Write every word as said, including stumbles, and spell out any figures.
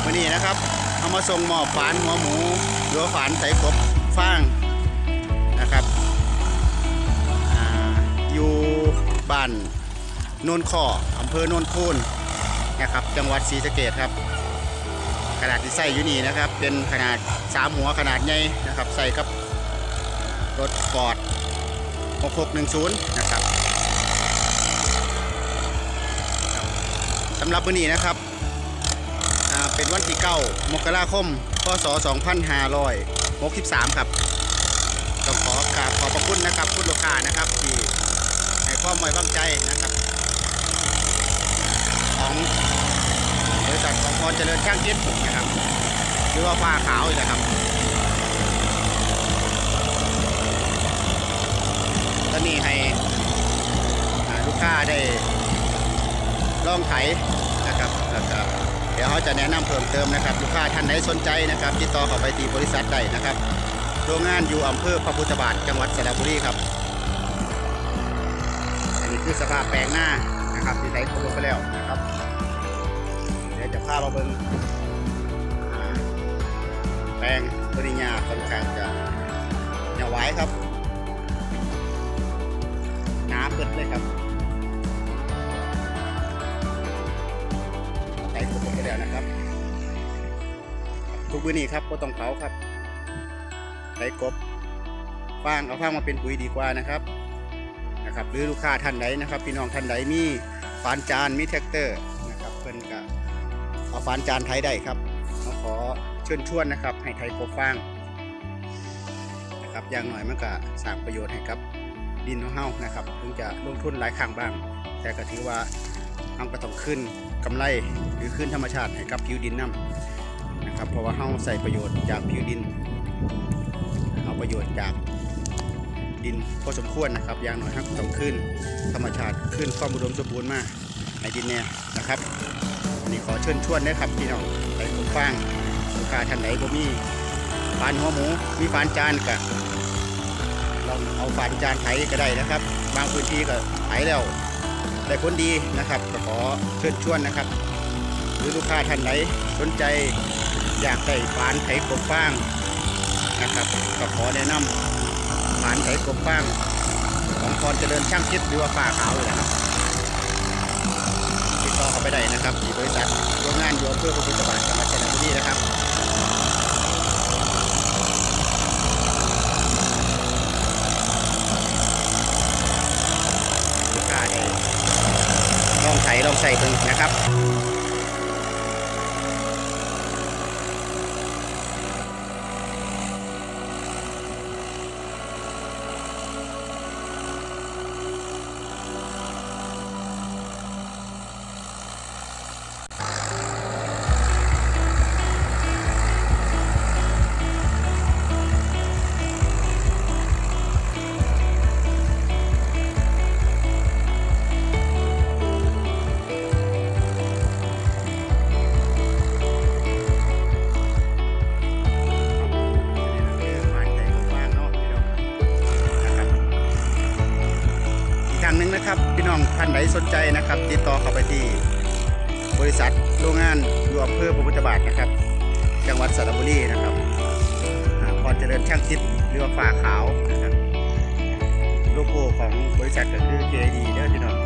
วันนี้นะครับเอามาส่งหมอบฝานหัวหมูหรือฝานใส่กบฟางนะครับออยู่บ้านโนนข้ออำเภอโนนคูนนะครับจังหวัดศรีสะเกษครับขนาดที่ใส่อยู่นี่นะครับเป็นขนาดสามหัวขนาดใหญ่นะครับใส่กับรถฟอร์ดหกหกหนึ่งศูนย์นะครับสำหรับวันนี้นะครับเป็นวันที่เก้ามกราคมพศสองพันห้าร้อยหกสิบสามครับต้องขอกราบขอบพระคุณนะครับคุณลูกค้านะครับที่ให้ความไว้วางใจนะครับของบริษัทของพรเจริญช่างคิดนะครับหรือว่าฟ้าขาวนะครับตอนนี้ให้ลูกค้าได้ลองไถนะครับนะครับเดี๋ยวเขาจะแนะนำเพิ่มเติมนะครับลูกค้าท่านไหนสนใจนะครับติดต่อเข้าไปที่บริษัทได้นะครับโรงงานอยู่อำเภอพระพุทธบาทจังหวัดสระบุรีครับอันนี้คือสภาพแปลงหน้านะครับที่ไถเขาลงไปแล้วนะครับเดี๋ยวจะพามาเบิ่งแปลงปริญญาค่อนข้างจะหนาไว้ครับหนาเปิดเลยครับไถเขาลงไปแล้วนะครับทุกวันนี้ครับก็ต้องเผาครับไถกบฟางเอาฟางมาเป็นปุ๋ยดีกว่านะครับนะครับหรือลูกค้าท่านใดนะครับพี่น้องท่านใดมีฝานจานมีแท็กเตอร์นะครับเพิ่นก็เอาฝานจานไถได้ครับเราขอเชิญชวนนะครับให้ไถกบฟางนะครับอย่างหน่อยมันก็สร้างประโยชน์ให้กับดินของเฮานะครับถึงจะลงทุนหลายครั้งบ้างแต่ก็ถือว่าเฮาก็ต้องขึ้นกำไรหรือขึ้นธรรมชาติให้กับผิวดินน้ำนะครับเพราะว่าเฮาใส่ประโยชน์จากผิวดินเอาประโยชน์จากดินพอสมควรนะครับอย่างน้อยครับต้องขึ้นธรรมชาติขึ้นความอุดมสมบูรณ์มากในดินเนี่ยนะครับอันนี้ขอเชิญชวนนะครับพี่น้องไปปลูกฟางลูกค้าท่านไหนบ่มีฝานหัวหมูมีฝานจานก็ลองเอาฝานจานไถก็ได้นะครับบางพื้นที่ก็ไถแล้วได้ผลดีนะครับก็ขอเชิญชวนนะครับหรือลูกค้าท่านไหนสนใจอยากได้ฝานไถกบฟางนะครับก็ขอแนะนำฝานไถกบฟางของพรเจริญช่างคิดหรือว่าฟ้าขาวเลยนะครับติดต่อเข้าไปได้นะครับที่บริษัทโรงงานอยู่อำเภอพระพุทธบาทจังหวัดสระบุรีนะครับลูกค้าได้ลองไถลองใส่เพิ่งนะครับหนึ่งนะครับพี่น้องท่านใดสนใจนะครับติดต่อเข้าไปที่บริษัทโรงงานอยู่อำเภอพระพุทธบาทนะครับจังหวัดสระบุรีนะครับพรเจริญช่างคิดหรือว่าฟ้าขาวนะครับโลโก้ของบริษัทก็คือ เจ ดี เด้อพี่น้อง